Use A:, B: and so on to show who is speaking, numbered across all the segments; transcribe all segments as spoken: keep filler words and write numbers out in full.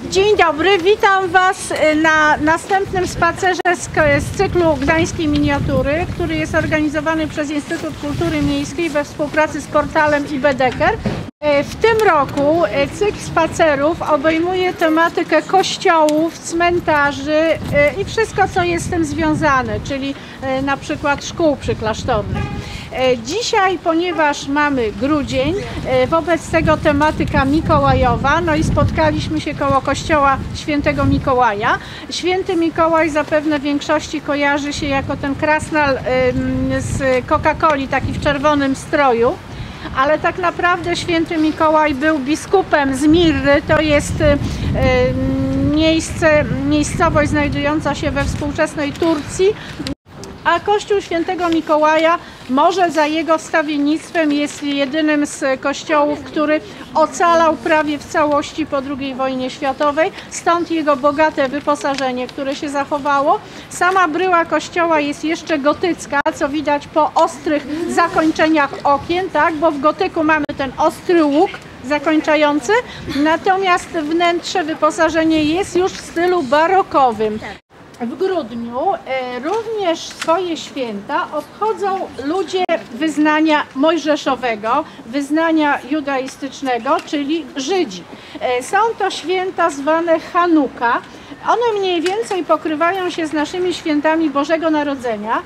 A: Dzień dobry, witam Was na następnym spacerze z, z cyklu Gdańskiej Miniatury, który jest organizowany przez Instytut Kultury Miejskiej we współpracy z portalem i Bedeker. W tym roku cykl spacerów obejmuje tematykę kościołów, cmentarzy i wszystko, co jest z tym związane, czyli na przykład szkół przyklasztornych. Dzisiaj, ponieważ mamy grudzień, wobec tego tematyka mikołajowa, no i spotkaliśmy się koło kościoła Świętego Mikołaja. Święty Mikołaj zapewne większości kojarzy się jako ten krasnal z Coca-Coli, taki w czerwonym stroju. Ale tak naprawdę Święty Mikołaj był biskupem z Mirry, to jest miejsce, miejscowość znajdująca się we współczesnej Turcji. A Kościół Świętego Mikołaja może za jego wstawiennictwem jest jedynym z kościołów, który ocalał prawie w całości po drugiej wojnie światowej, stąd jego bogate wyposażenie, które się zachowało. Sama bryła kościoła jest jeszcze gotycka, co widać po ostrych zakończeniach okien, tak? Bo w gotyku mamy ten ostry łuk zakończający, natomiast wnętrze, wyposażenie jest już w stylu barokowym. W grudniu również swoje święta obchodzą ludzie wyznania mojżeszowego, wyznania judaistycznego, czyli Żydzi. Są to święta zwane Chanuka. One mniej więcej pokrywają się z naszymi świętami Bożego Narodzenia,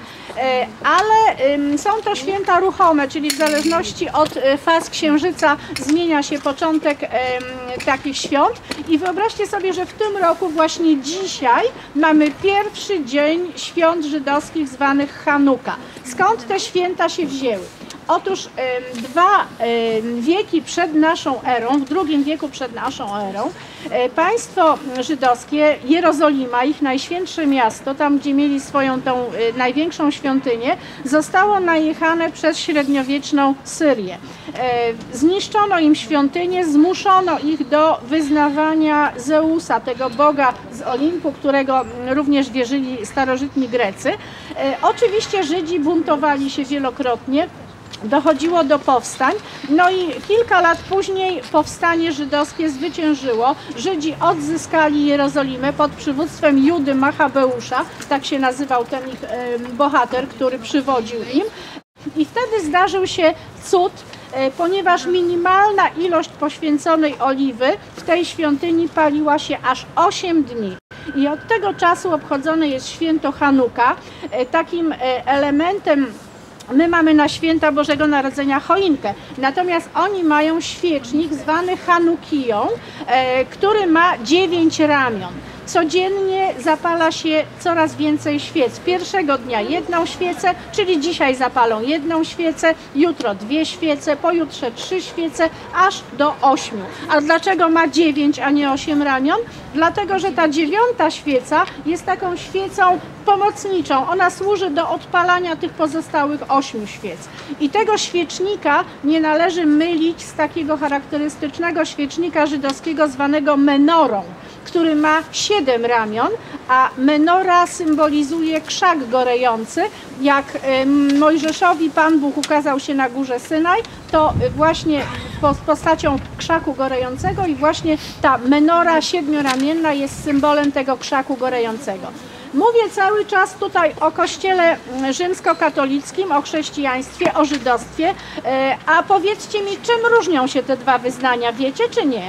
A: ale są to święta ruchome, czyli w zależności od faz księżyca zmienia się początek takich świąt. I wyobraźcie sobie, że w tym roku właśnie dzisiaj mamy pierwszy dzień świąt żydowskich zwanych Chanuka. Skąd te święta się wzięły? Otóż dwa wieki przed naszą erą, w drugim wieku przed naszą erą, państwo żydowskie, Jerozolima, ich najświętsze miasto, tam gdzie mieli swoją tą największą świątynię, zostało najechane przez średniowieczną Syrię. Zniszczono im świątynię, zmuszono ich do wyznawania Zeusa, tego boga z Olimpu, którego również wierzyli starożytni Grecy. Oczywiście Żydzi buntowali się wielokrotnie. Dochodziło do powstań, no i kilka lat później powstanie żydowskie zwyciężyło. Żydzi odzyskali Jerozolimę pod przywództwem Judy Machabeusza, tak się nazywał ten ich bohater, który przywodził im. I wtedy zdarzył się cud, ponieważ minimalna ilość poświęconej oliwy w tej świątyni paliła się aż osiem dni. I od tego czasu obchodzone jest święto Chanuka. Takim elementem My mamy na święta Bożego Narodzenia choinkę, natomiast oni mają świecznik zwany Chanukiją, e, który ma dziewięć ramion. Codziennie zapala się coraz więcej świec. Pierwszego dnia jedną świecę, czyli dzisiaj zapalą jedną świecę, jutro dwie świece, pojutrze trzy świece, aż do ośmiu. A dlaczego ma dziewięć, a nie osiem ramion? Dlatego, że ta dziewiąta świeca jest taką świecą pomocniczą. Ona służy do odpalania tych pozostałych ośmiu świec. I tego świecznika nie należy mylić z takiego charakterystycznego świecznika żydowskiego zwanego menorą, który ma siedem ramion, a menora symbolizuje krzak gorejący. Jak Mojżeszowi Pan Bóg ukazał się na górze Synaj, to właśnie postacią krzaku gorejącego i właśnie ta menora siedmioramienna jest symbolem tego krzaku gorejącego. Mówię cały czas tutaj o kościele rzymskokatolickim, o chrześcijaństwie, o żydostwie, a powiedzcie mi, czym różnią się te dwa wyznania, wiecie czy nie?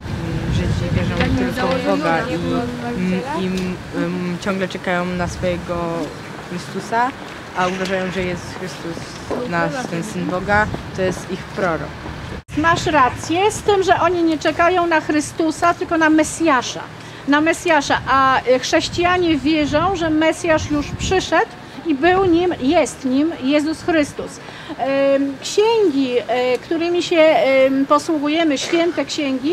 B: Żydzi wierzą tylko w Boga i, i, i um, ciągle czekają na swojego Chrystusa, a uważają, że jest Chrystus, nasz, ten Syn Boga, to jest ich prorok.
A: Masz rację z tym, że oni nie czekają na Chrystusa, tylko na Mesjasza. Na Mesjasza, a chrześcijanie wierzą, że Mesjasz już przyszedł i był nim, jest nim Jezus Chrystus. Księgi, którymi się posługujemy, święte księgi,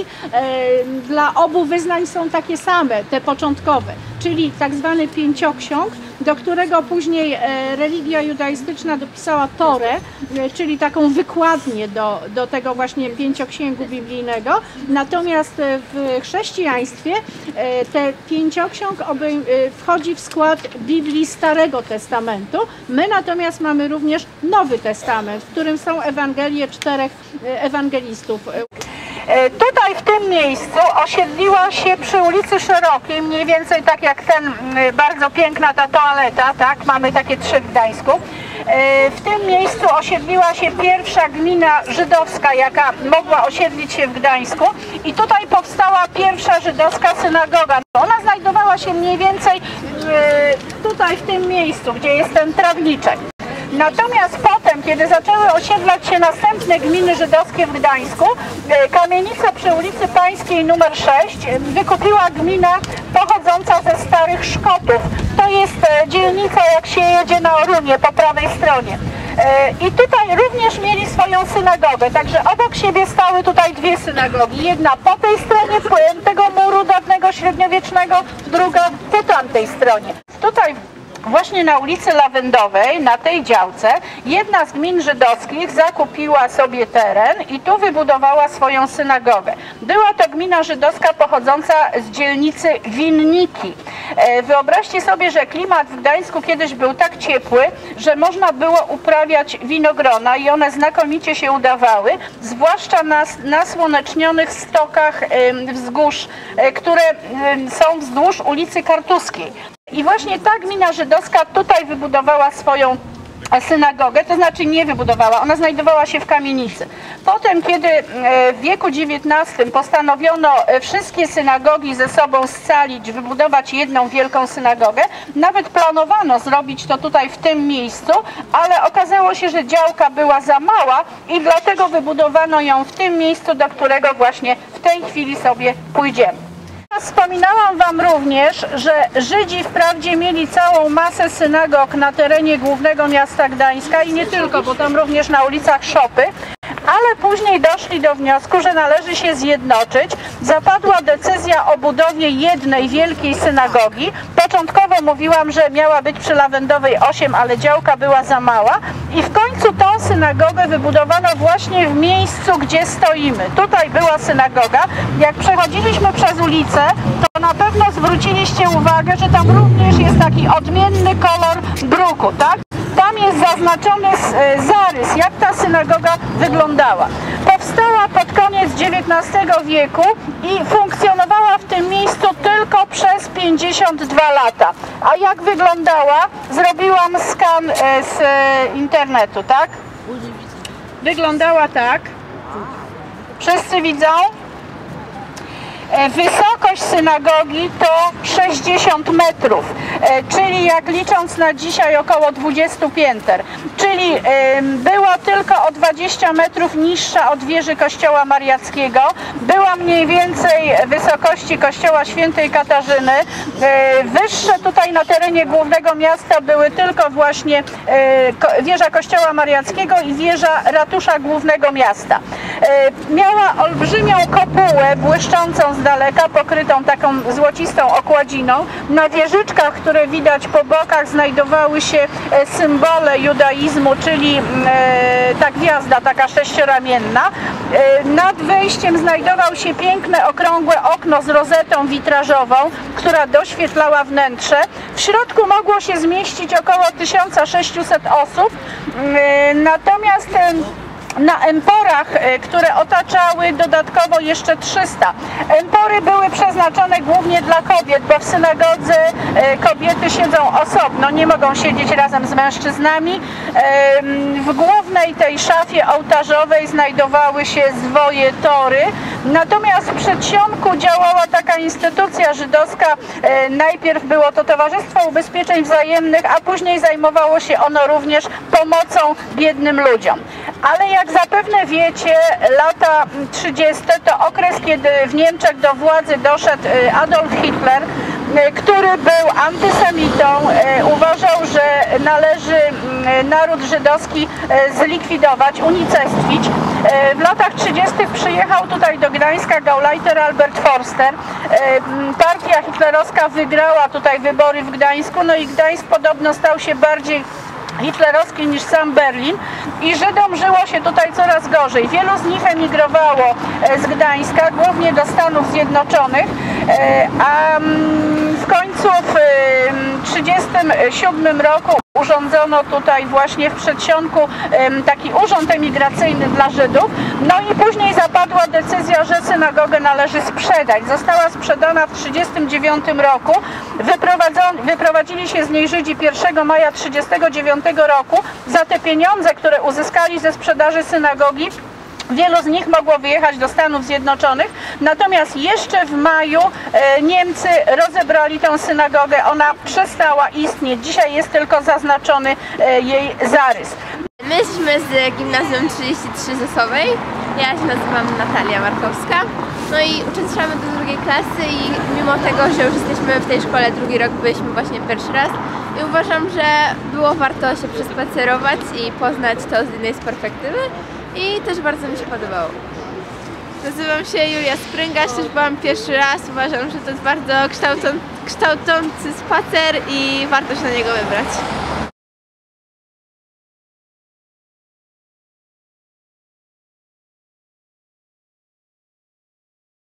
A: dla obu wyznań są takie same, te początkowe, czyli tak zwany pięcioksiąg, do którego później religia judaistyczna dopisała Torę, czyli taką wykładnię do, do tego właśnie pięcioksięgu biblijnego. Natomiast w chrześcijaństwie ten pięcioksiąg wchodzi w skład Biblii Starego Testamentu. My natomiast mamy również Nowy Testament, w którym są Ewangelie czterech ewangelistów. Tutaj w tym miejscu osiedliła się przy ulicy Szerokiej, mniej więcej tak jak ten, bardzo piękna ta toaleta, tak, mamy takie trzy w Gdańsku. W tym miejscu osiedliła się pierwsza gmina żydowska, jaka mogła osiedlić się w Gdańsku, i tutaj powstała pierwsza żydowska synagoga. Ona znajdowała się mniej więcej tutaj w tym miejscu, gdzie jest ten trawniczek. Natomiast potem, kiedy zaczęły osiedlać się następne gminy żydowskie w Gdańsku, kamienicę przy ulicy Pańskiej numer sześć wykupiła gmina pochodząca ze Starych Szkotów. To jest dzielnica, jak się jedzie na Orunie, po prawej stronie. I tutaj również mieli swoją synagogę, także obok siebie stały tutaj dwie synagogi. Jedna po tej stronie tego muru dawnego średniowiecznego, druga po tamtej stronie. Tutaj właśnie na ulicy Lawendowej, na tej działce, jedna z gmin żydowskich zakupiła sobie teren i tu wybudowała swoją synagogę. Była to gmina żydowska pochodząca z dzielnicy Winniki. Wyobraźcie sobie, że klimat w Gdańsku kiedyś był tak ciepły, że można było uprawiać winogrona i one znakomicie się udawały, zwłaszcza na nasłonecznionych stokach wzgórz, które są wzdłuż ulicy Kartuskiej. I właśnie ta gmina żydowska tutaj wybudowała swoją synagogę, to znaczy nie wybudowała, ona znajdowała się w kamienicy. Potem, kiedy w wieku dziewiętnastym postanowiono wszystkie synagogi ze sobą scalić, wybudować jedną wielką synagogę, nawet planowano zrobić to tutaj w tym miejscu, ale okazało się, że działka była za mała i dlatego wybudowano ją w tym miejscu, do którego właśnie w tej chwili sobie pójdziemy. Wspominałam Wam również, że Żydzi wprawdzie mieli całą masę synagog na terenie głównego miasta Gdańska i nie tylko, bo tam również na ulicach szopy, ale później doszli do wniosku, że należy się zjednoczyć. Zapadła decyzja o budowie jednej wielkiej synagogi. Początkowo mówiłam, że miała być przy Lawendowej osiem, ale działka była za mała i w końcu tą synagogę wybudowano właśnie w miejscu, gdzie stoimy. Tutaj była synagoga. Jak przechodziliśmy przez ulicę, to na pewno zwróciliście uwagę, że tam również jest taki odmienny kolor bruku, tak? Tam jest zaznaczony zarys, jak ta synagoga wyglądała. Powstała pod koniec dziewiętnastego wieku i funkcjonowała w tym miejscu tylko przez pięćdziesiąt dwa lata. A jak wyglądała? Zrobiłam skan z internetu, tak? Wyglądała tak. Wszyscy widzą? Wysokość synagogi to sześćdziesiąt metrów, czyli jak licząc na dzisiaj około dwudziestu pięter, czyli była tylko o dwadzieścia metrów niższa od wieży kościoła mariackiego, była mniej więcej wysokości kościoła świętej Katarzyny, wyższe tutaj na terenie głównego miasta były tylko właśnie wieża kościoła mariackiego i wieża ratusza głównego miasta. Miała olbrzymią kopułę błyszczącą z daleka, pokrytą taką złocistą okładziną. Na wieżyczkach, które widać po bokach, znajdowały się symbole judaizmu, czyli ta gwiazda taka sześcioramienna. Nad wejściem znajdował się piękne, okrągłe okno z rozetą witrażową, która doświetlała wnętrze. W środku mogło się zmieścić około tysiąc sześćset osób, natomiast na emporach, które otaczały dodatkowo jeszcze trzysta. Empory były przeznaczone głównie dla kobiet, bo w synagodze kobiety siedzą osobno, nie mogą siedzieć razem z mężczyznami. W głównej tej szafie ołtarzowej znajdowały się zwoje tory, natomiast w przedsionku działała taka instytucja żydowska. Najpierw było to Towarzystwo Ubezpieczeń Wzajemnych, a później zajmowało się ono również pomocą biednym ludziom. Ale jak zapewne wiecie, lata trzydzieste to okres, kiedy w Niemczech do władzy doszedł Adolf Hitler, który był antysemitą, uważał, że należy naród żydowski zlikwidować, unicestwić. W latach trzydziestych przyjechał tutaj do Gdańska Gauleiter Albert Forster. Partia hitlerowska wygrała tutaj wybory w Gdańsku, no i Gdańsk podobno stał się bardziej hitlerowski niż sam Berlin i Żydom żyło się tutaj coraz gorzej. Wielu z nich emigrowało z Gdańska, głównie do Stanów Zjednoczonych, a w końcu w tysiąc dziewięćset trzydziestym siódmym roku Urządzono tutaj właśnie w przedsionku em, taki urząd emigracyjny dla Żydów. No i później zapadła decyzja, że synagogę należy sprzedać. Została sprzedana w tysiąc dziewięćset trzydziestym dziewiątym roku. Wyprowadzili się z niej Żydzi pierwszego maja tysiąc dziewięćset trzydziestego dziewiątego roku. Za te pieniądze, które uzyskali ze sprzedaży synagogi, wielu z nich mogło wyjechać do Stanów Zjednoczonych, natomiast jeszcze w maju e, Niemcy rozebrali tę synagogę, ona przestała istnieć, dzisiaj jest tylko zaznaczony e, jej zarys.
C: My jesteśmy z Gimnazjum trzydzieści trzy Zasowej, ja się nazywam Natalia Markowska, no i uczęszczamy do drugiej klasy i mimo tego, że już jesteśmy w tej szkole drugi rok, byliśmy właśnie pierwszy raz i uważam, że było warto się przespacerować i poznać to z innej perspektywy. I też bardzo mi się podobało. Nazywam się Julia Spryngaś, też byłam pierwszy raz. Uważam, że to jest bardzo kształcący spacer i warto się na niego wybrać.